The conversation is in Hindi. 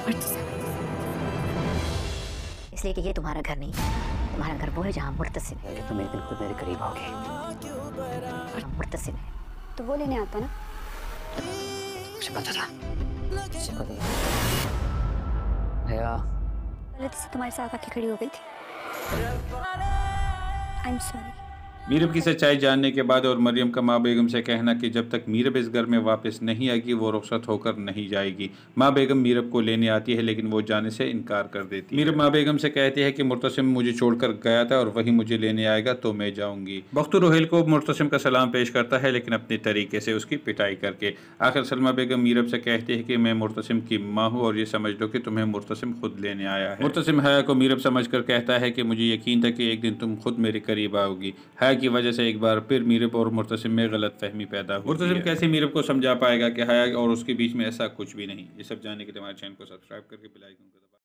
इसलिए कि ये तुम्हारा घर नहीं, तुम्हारा घर वो है जहाँ मुर्तसिम है। तुम एक दिन खुद मेरे करीब आओगे। मुर्तसिम है तो वो लेने आता ना। मुझे पता था। मुझे पता था। गलती से तुम्हारे साथ आके खड़ी हो गई थी। I am sorry. मीरब की सच्चाई जानने के बाद और मरियम का माँ बेगम से कहना कि जब तक मीरब इस घर में वापस नहीं आएगी वो रुखसत होकर नहीं जाएगी। माँ बेगम मीरब को लेने आती है लेकिन वो जाने से इनकार कर देती है। मीरब माँ बेगम से कहती है कि मुर्तसिम मुझे छोड़कर गया था और वही मुझे लेने आएगा तो मैं जाऊंगी। बख्तू रोहेल को मुर्तसिम का सलाम पेश करता है लेकिन अपने तरीके से उसकी पिटाई करके। आखिर सलमा बेगम मीरब से कहती है कि मैं मुर्तसिम की माँ हूँ और ये समझ लो कि तुम्हें मुर्तसिम खुद लेने आया है। मुर्तसिम हया को मीरब समझ कर कहता है कि मुझे यकीन था कि एक दिन तुम खुद मेरे करीब आओगी। हया की वजह से एक बार फिर मीरब और मुर्तसिम में गलत फहमी पैदा हुई। मुर्तसिम कैसे मीरब को समझा पाएगा कि हया और उसके बीच में ऐसा कुछ भी नहीं। ये सब जानने के लिए हमारे चैनल को सब्सक्राइब करके बेल आइकन को दबाएं।